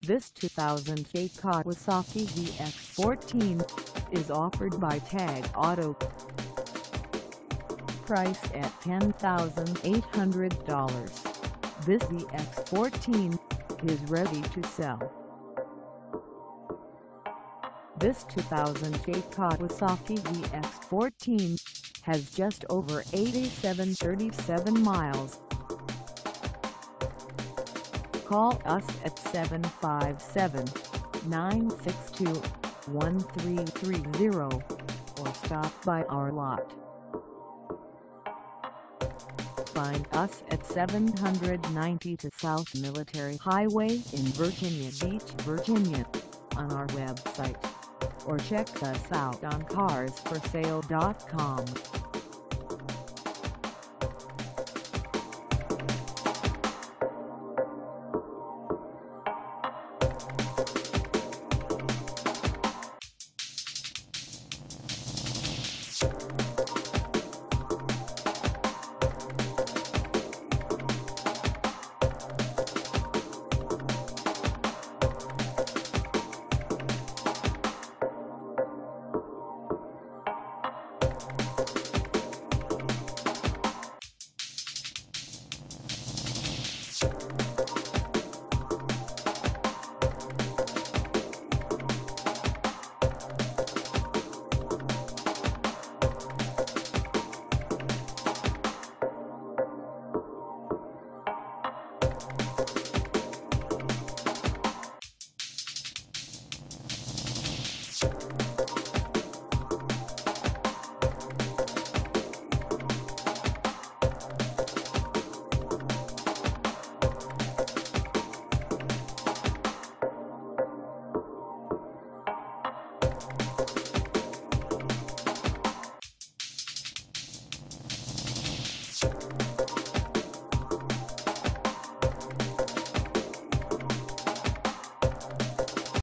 This 2008 Kawasaki ZX14 is offered by Tag Auto. Priced at $10,800, this ZX14 is ready to sell. This 2008 Kawasaki ZX14 has just over 87,037 miles. Call us at 757-962-1330 or stop by our lot. Find us at 792 South Military Highway in Virginia Beach, Virginia, on our website, or check us out on carsforsale.com.